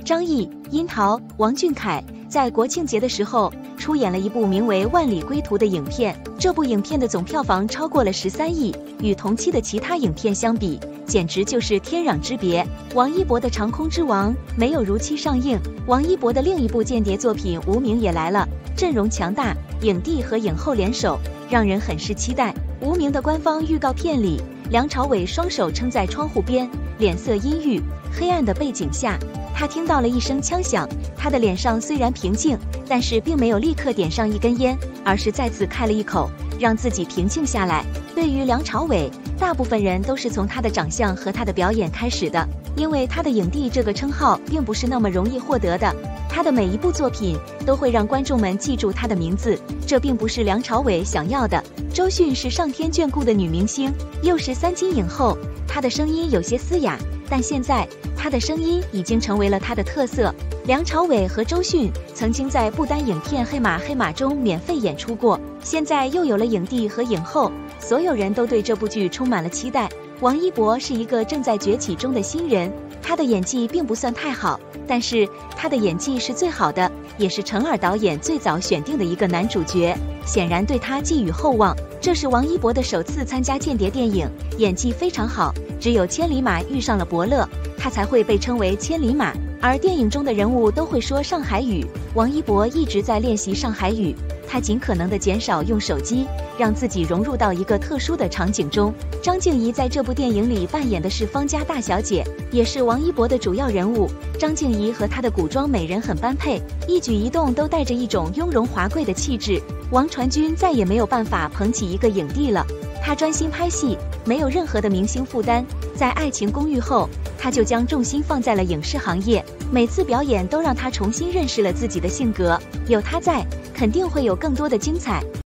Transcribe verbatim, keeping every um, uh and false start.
张译、殷桃、王俊凯在国庆节的时候出演了一部名为《万里归途》的影片。这部影片的总票房超过了十三亿，与同期的其他影片相比，简直就是天壤之别。王一博的《长空之王》没有如期上映，王一博的另一部间谍作品《无名》也来了，阵容强大，影帝和影后联手，让人很是期待。《无名》的官方预告片里，梁朝伟双手撑在窗户边，脸色阴郁，黑暗的背景下，他听到了一声枪响，他的脸上虽然平静，但是并没有立刻点上一根烟，而是再次开了一口，让自己平静下来。对于梁朝伟，大部分人都是从他的长相和他的表演开始的，因为他的影帝这个称号并不是那么容易获得的，他的每一部作品都会让观众们记住他的名字，这并不是梁朝伟想要的。周迅是上天眷顾的女明星，又是三金影后，她的声音有些嘶哑，但现在她的声音已经成为了她的特色。梁朝伟和周迅曾经在不丹影片《黑马黑马》中免费演出过，现在又有了影帝和影后，所有人都对这部剧充满了期待。王一博是一个正在崛起中的新人，他的演技并不算太好，但是他的演技是最好的，也是陈耳导演最早选定的一个男主角，显然对他寄予厚望。这是王一博的首次参加间谍电影，演技非常好，只有千里马遇上了伯乐，他才会被称为千里马。而电影中的人物都会说上海语，王一博一直在练习上海语，他尽可能的减少用手机，让自己融入到一个特殊的场景中。张静怡在这部电影里扮演的是方家大小姐，也是王一博的主要人物。张静怡和她的古装美人很般配，一举一动都带着一种雍容华贵的气质。王传君再也没有办法捧起一个影帝了，他专心拍戏，没有任何的明星负担。在《爱情公寓》后，他就将重心放在了影视行业，每次表演都让他重新认识了自己的性格。有他在，肯定会有更多的精彩。